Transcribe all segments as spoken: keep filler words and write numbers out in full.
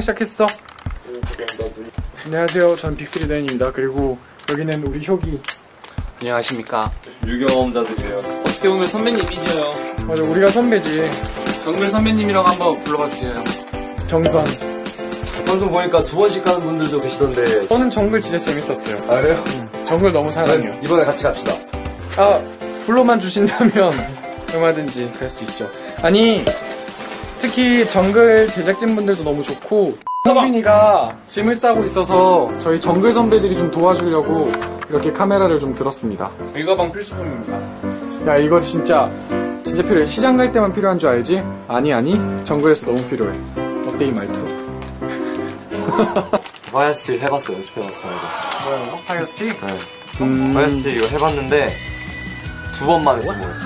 시작했어. 안녕하세요. 전 빅쓰리 대인입니다. 그리고 여기는 우리 효기. 안녕하십니까. 유경험자들이에요. 어떻게 보면 선배님이죠. 맞아, 우리가 선배지. 정글 선배님이라고 한번 불러봐 주세요. 정선. 방송 보니까 두 번씩 하는 분들도 계시던데. 저는 정글 진짜 재밌었어요. 아, 그래요? 응. 정글 너무 사랑해요. 이번에 같이 갑시다. 아, 불러만 주신다면 얼마든지 갈 수 있죠. 아니, 특히 정글 제작진분들도 너무 좋고, 성빈이가 짐을 싸고 있어서 저희 정글 선배들이 좀 도와주려고 이렇게 카메라를 좀 들었습니다. 이 가방 필수품입니다. 야, 이거 진짜 진짜 필요해. 시장 갈 때만 필요한 줄 알지? 아니 아니, 정글에서 너무 필요해. 어때 이 말투? 파이어스틸 해봤어, 연습해봤어. 뭐야 이거? 파이어스틱? 네. 음... 파이어스틸 이거 해봤는데 두 번만에 성공했어.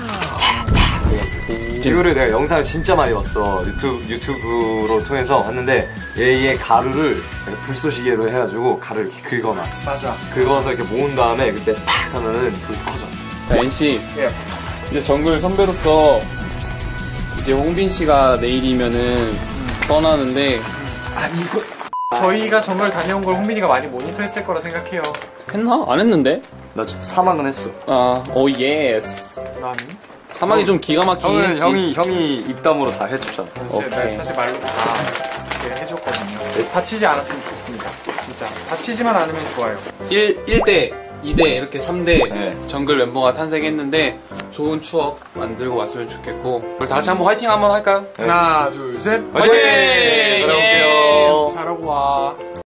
이거를 내가 영상을 진짜 많이 봤어. 유튜브, 유튜브로 통해서 봤는데 얘의 가루를 불쏘시개로 해가지고 가루를 이렇게 긁어놔. 맞아. 긁어서 이렇게 모은 다음에 그때 탁 하면은 불이 커져. 자, 엔씨. 예. 이제 정글 선배로서 이제 홍빈 씨가 내일이면은 떠나는데 아 이거 저희가 정글 다녀온 걸 홍빈이가 많이 모니터했을 거라 생각해요. 했나? 안 했는데? 나 사망은 했어. 아, 오 예스. 나는? 사막이 어, 좀 기가 막히긴 형은 했지. 형이 형이 입담으로 다 해줬잖아. 사실, 나 사실 말로 다 이렇게 해줬거든요. 다치지 않았으면 좋겠습니다. 진짜 다치지만 않으면 좋아요. 일, 일 대, 이 대, 이렇게 삼 대 네. 정글 멤버가 탄생했는데 좋은 추억 만들고 왔으면 좋겠고 우리 다 같이 한번 화이팅 한번 할까요? 네. 하나 둘 셋 화이팅! 화이팅! 잘해볼게요. 잘하고 와.